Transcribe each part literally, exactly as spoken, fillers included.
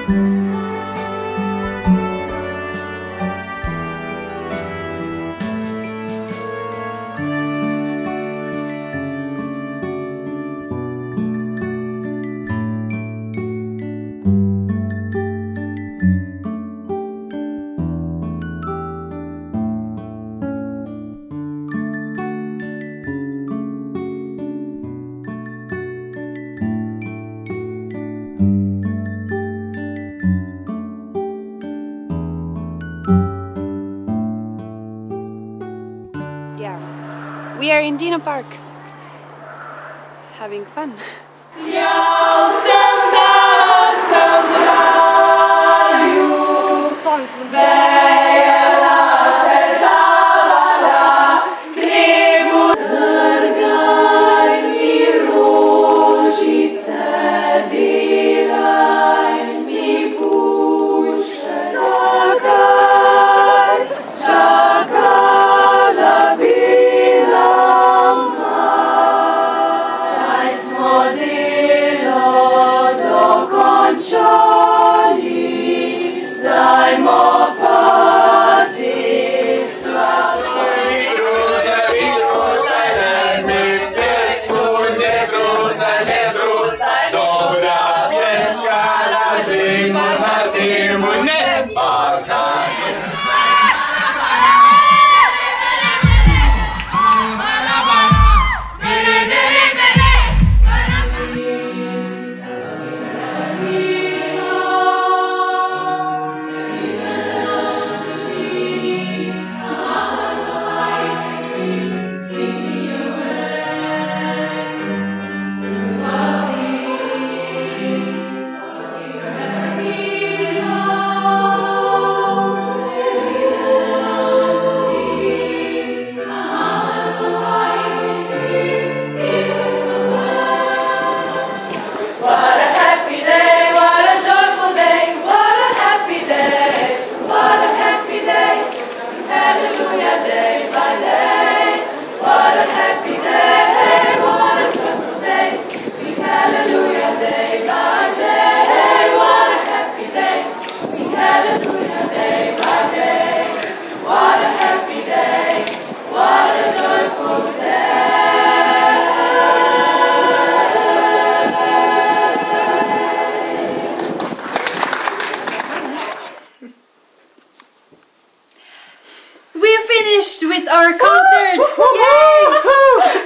We are in Dino Park, having fun. With our concert! Yay!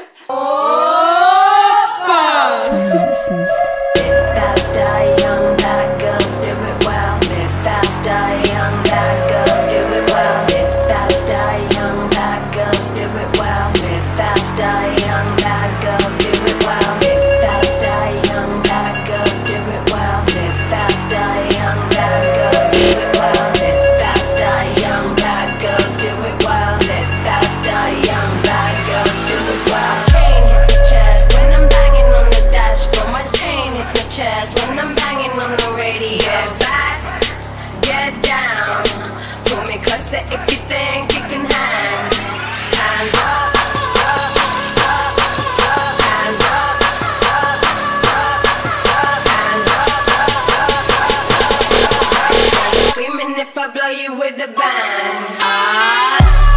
Live fast, die young, bad girls do it well. Live fast, die young, bad girls do it well. Live fast, die young, bad girls do it well. Live fast, die young, bad girls do it well. Live fast, die young, bad girls do it well. Live fast, die young, bad girls do it well. Live fast, die young, bad girls do it well. Live fast, die young, bad girls do it well. Chain hits my chest when I'm banging on the dashboard. My chain hits my chest when I'm banging on the radio. Get back, get down. Pull me closer if you think you can hang. Hands up, up, up, up. Hands up, up, up, up. Hands up, up, up, up, up. Screaming if I blow you with the band. Ah.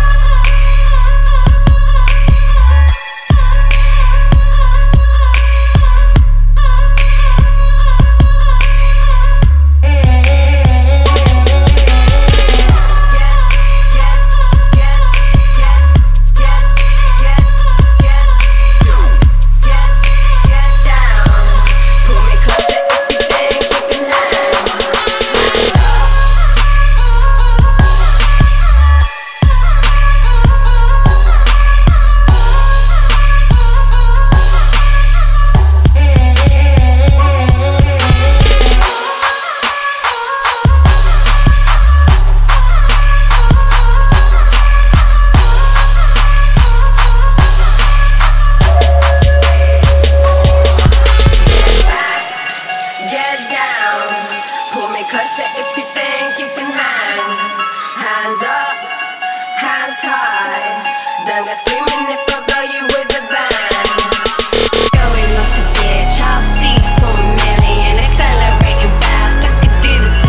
If you think you can hang, hands up, hands high. Don't go screaming if I blow you with the band. Going off the ditch, I'll see for a million. Accelerating fast, I could do the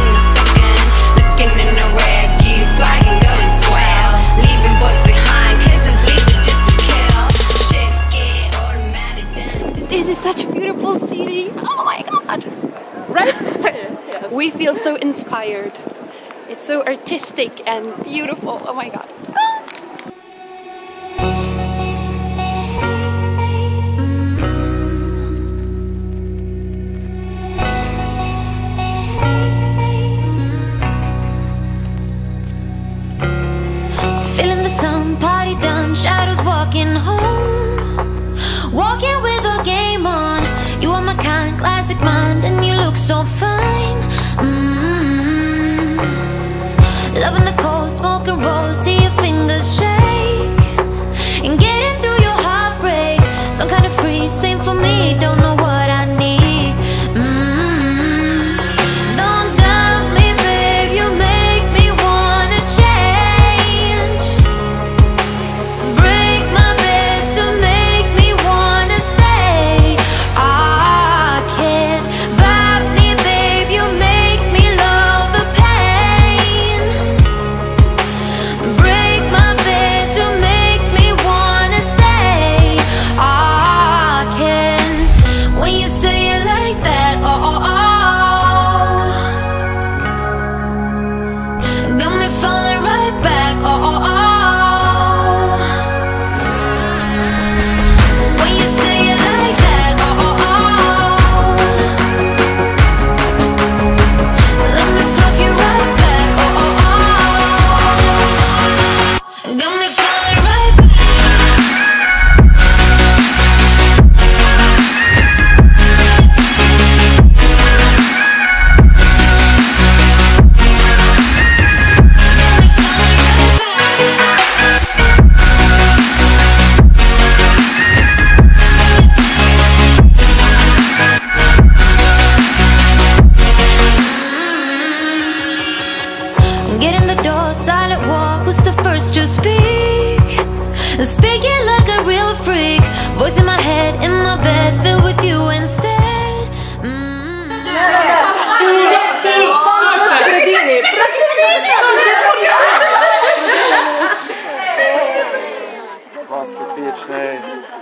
Yes. We feel so inspired. It's so artistic and beautiful. Oh my god. Feeling the sun, party done, shadows walking home, walking with a game on. You are my kind, classic mind, and you look so fine. Mm-hmm. Loving the cold, smoking rolls, see your fingers shake, and getting through your heartbreak. Some kind of free, same for me, don't know what I need. Mm-hmm. Don't doubt me, babe, you make me wanna change. Break my bed to make me wanna stay. I can't vibe me, babe, you make me love the pain. Break my bed to make me wanna stay. I can't. When you say it like that, oh, oh, oh, got me falling right back, oh, oh, oh. When you say it like that, oh, oh, oh, let me fuck you right back, oh, oh, oh. Got me falling right back. Get in the door, silent walk was the first to speak. Speaking like a real freak. Voice in my head, in my bed, filled with you instead. Mm. Fantastyczny.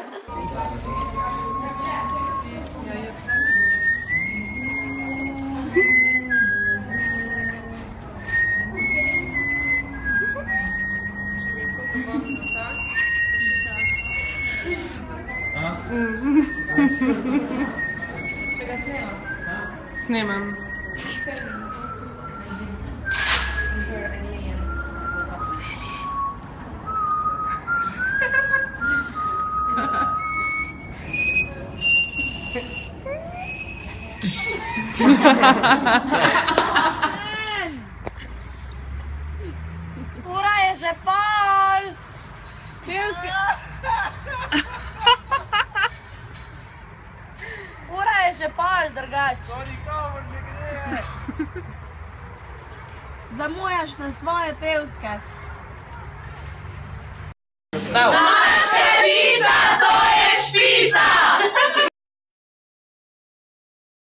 Snimam. Ura je že pol! Ura je že pol, drugač. To nikamor ne gre. Zamujaš na svoje pevske. No.